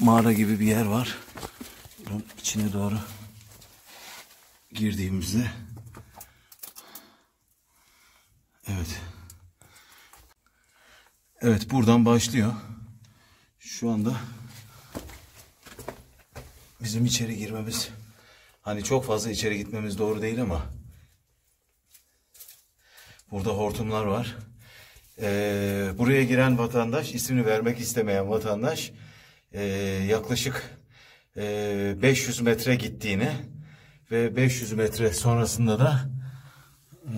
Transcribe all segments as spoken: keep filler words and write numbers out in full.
mağara gibi bir yer var. Bunun içine doğru girdiğimizde evet. Evet, buradan başlıyor. Şu anda bizim içeri girmemiz, hani çok fazla içeri gitmemiz doğru değil ama burada hortumlar var. Ee, buraya giren vatandaş, ismini vermek istemeyen vatandaş e, yaklaşık e, beş yüz metre gittiğini ve beş yüz metre sonrasında da e,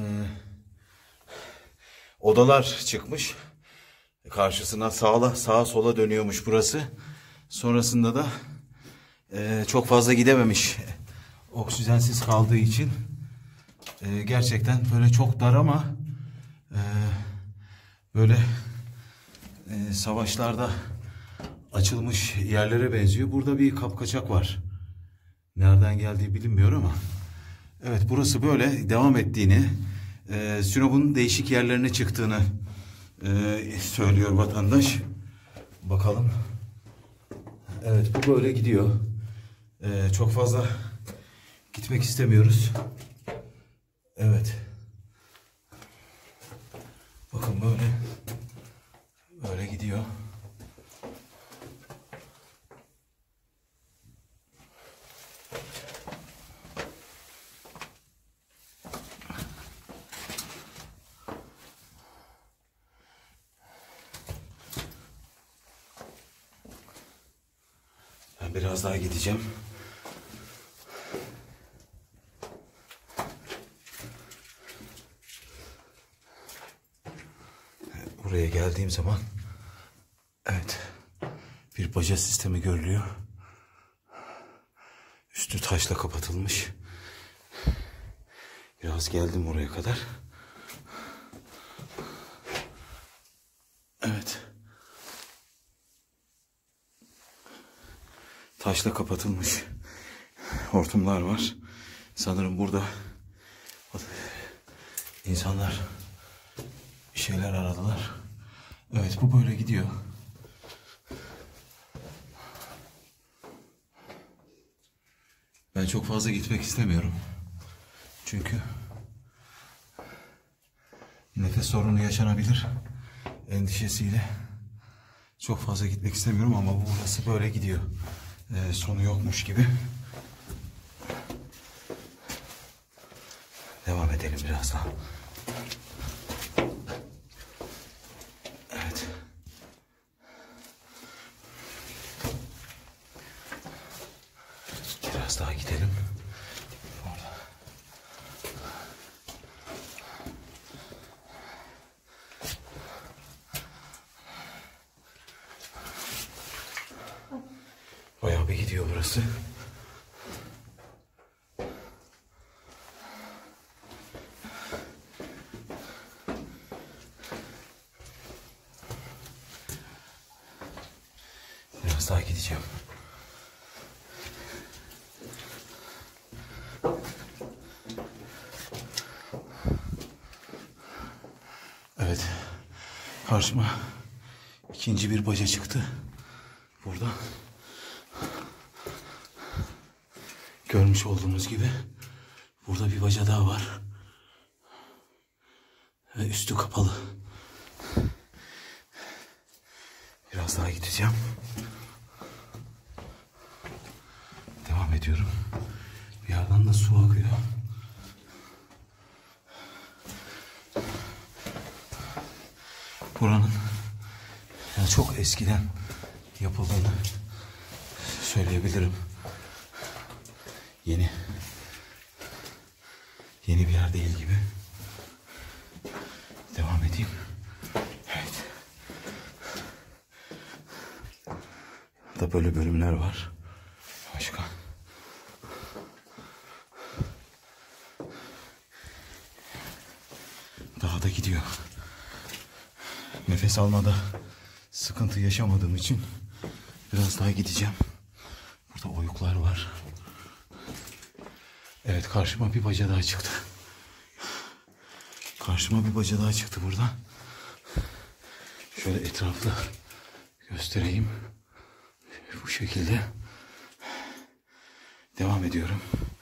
odalar çıkmış. Karşısına sağla, sağa sola dönüyormuş burası. Sonrasında da e, çok fazla gidememiş. Oksijensiz kaldığı için e, gerçekten böyle çok dar ama e, böyle e, savaşlarda açılmış yerlere benziyor. Burada bir kapkaçak var. Nereden geldiği bilinmiyor ama evet, burası böyle devam ettiğini, e, Sinop'un değişik yerlerine çıktığını e, söylüyor vatandaş. Bakalım. Evet, bu böyle gidiyor. E, çok fazla gitmek istemiyoruz. Evet. Bakın böyle böyle gidiyor. Ben biraz daha gideceğim. Buraya geldiğim zaman evet, bir baca sistemi görülüyor. Üstü taşla kapatılmış. Biraz geldim oraya kadar. Evet. Taşla kapatılmış hortumlar var. Sanırım burada insanlar bir şeyler aradılar. Evet, bu böyle gidiyor. Ben çok fazla gitmek istemiyorum. Çünkü nefes sorunu yaşanabilir endişesiyle çok fazla gitmek istemiyorum ama burası böyle gidiyor. Ee, sonu yokmuş gibi. Devam edelim biraz daha. Evet. Biraz daha gidelim. Orada. Bayağı bir gidiyor burası. Biraz daha gideceğim. Evet. Karşıma ikinci bir baca çıktı. Burada. Görmüş olduğunuz gibi burada bir baca daha var. Ve üstü kapalı. Biraz daha gideceğim. Devam ediyorum. Bir yerden de su akıyor. Buranın yani çok eskiden yapıldığını söyleyebilirim. Yeni yeni bir yer değil gibi. Devam edeyim. Evet. Burada böyle bölümler var. Başka. Daha da gidiyor. Nefes almada sıkıntı yaşamadığım için biraz daha gideceğim. Burada oyuklar var. Evet, karşıma bir baca daha çıktı. Karşıma bir baca daha çıktı burada. Şöyle etraflı göstereyim. Bu Bu şekilde devam ediyorum.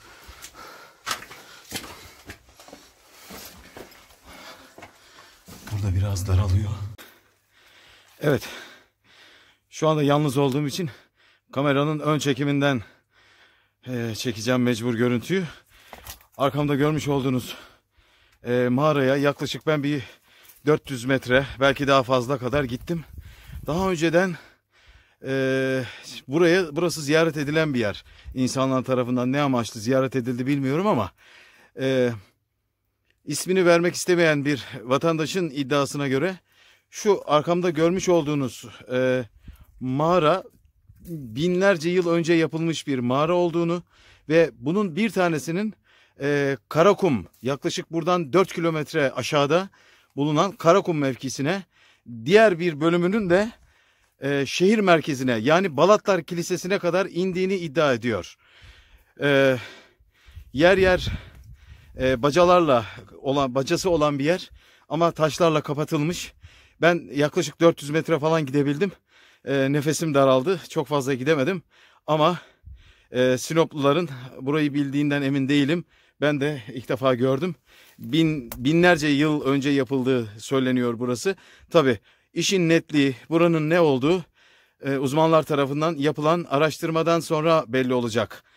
Burada biraz daralıyor. Evet. Şu anda yalnız olduğum için kameranın ön çekiminden e, çekeceğim mecbur görüntüyü. Arkamda görmüş olduğunuz e, mağaraya yaklaşık ben bir dört yüz metre, belki daha fazla kadar gittim. Daha önceden e, buraya burası ziyaret edilen bir yer. İnsanlar tarafından ne amaçlı ziyaret edildi bilmiyorum ama e, ismini vermek istemeyen bir vatandaşın iddiasına göre şu arkamda görmüş olduğunuz e, mağara binlerce yıl önce yapılmış bir mağara olduğunu ve bunun bir tanesinin e, Karakum, yaklaşık buradan dört kilometre aşağıda bulunan Karakum mevkisine, diğer bir bölümünün de e, şehir merkezine, yani Balatlar Kilisesi'ne kadar indiğini iddia ediyor. E, yer yer e, bacalarla olan, bacası olan bir yer ama taşlarla kapatılmış. Ben yaklaşık dört yüz metre falan gidebildim. E, nefesim daraldı. Çok fazla gidemedim. Ama e, Sinopluların burayı bildiğinden emin değilim. Ben de ilk defa gördüm. Bin, binlerce yıl önce yapıldığı söyleniyor burası. Tabii işin netliği, buranın ne olduğu e, uzmanlar tarafından yapılan araştırmadan sonra belli olacak.